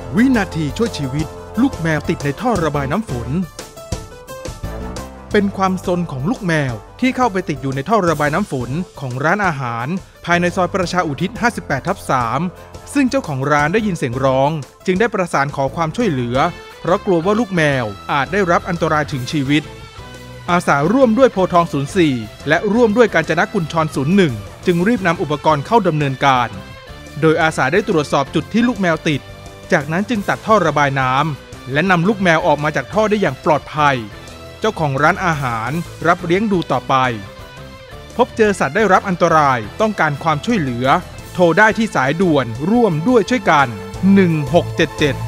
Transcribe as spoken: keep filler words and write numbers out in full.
วินาทีช่วยชีวิตลูกแมวติดในท่อระบายน้ำฝนเป็นความซนของลูกแมวที่เข้าไปติดอยู่ในท่อระบายน้ำฝนของร้านอาหารภายในซอยประชาอุทิศ ห้าสิบแปดทับสาม ซึ่งเจ้าของร้านได้ยินเสียงร้องจึงได้ประสานขอความช่วยเหลือเพราะกลัวว่าลูกแมวอาจได้รับอันตรายถึงชีวิตอาสาร่วมด้วยโพทอง ศูนย์สี่ และร่วมด้วยกาญจนกุญชร ศูนย์หนึ่ง จึงรีบนำอุปกรณ์เข้าดำเนินการโดยอาสาได้ตรวจสอบจุดที่ลูกแมวติดจากนั้นจึงตัดท่อระบายน้ำและนำลูกแมวออกมาจากท่อได้อย่างปลอดภัยเจ้าของร้านอาหารรับเลี้ยงดูต่อไปพบเจอสัตว์ได้รับอันตรายต้องการความช่วยเหลือโทรได้ที่สายด่วนร่วมด้วยช่วยกันหนึ่งหกเจ็ดเจ็ด